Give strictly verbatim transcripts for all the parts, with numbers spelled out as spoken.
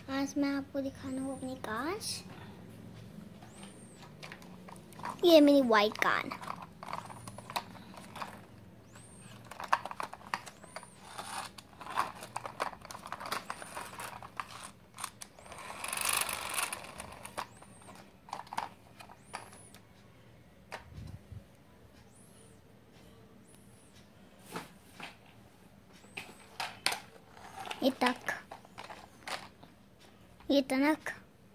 आज मैं आपको दिखाना हूँ अपनी कार। ये मेरी वाइट कार। ये तक ये तनक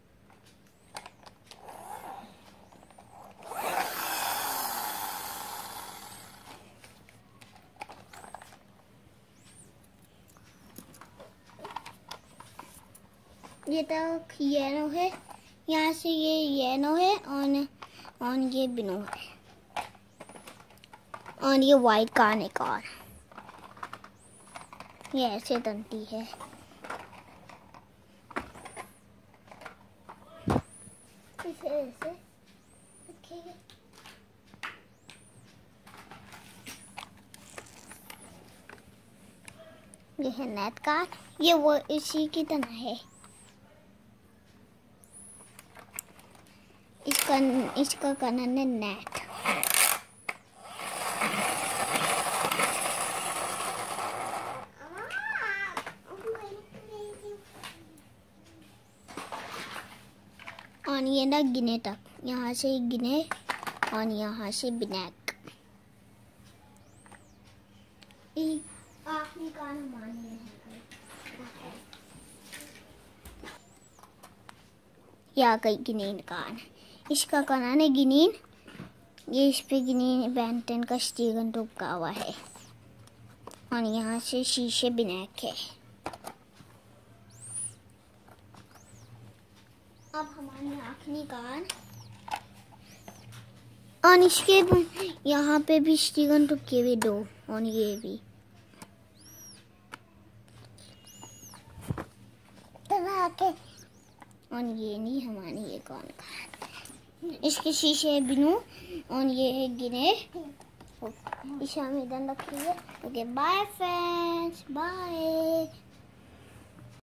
ये तक येलो है, यहाँ से ये येलो है और और ये ब्लू है और ये वाइट कार है कार। ये ऐसे बनती है। इसे ऐसे रखेंगे। ये है नेट कार। ये वो इसी की तरह है। इसका इसका कलर है नेट। और ये ना गिने तक, यहाँ से गिने और यहाँ से बिनैक। आखिरी कान हमारी है। या कई गिनीन कान। इसका कान है गिनीन। ये इस पे गिनीन बेंटन का स्टीगन टुपका हुआ है और यहाँ से शीशे बिनैक है। अब हमारी आखिरी कार और इसके यहाँ पे भी स्टीगन टुपके भी दो और ये भी के और ये नहीं हमारी ये कौन कार। इसके शीशे है बिनू और ये है गिने। इसे हम इधर रखिए। Okay bye friends, bye.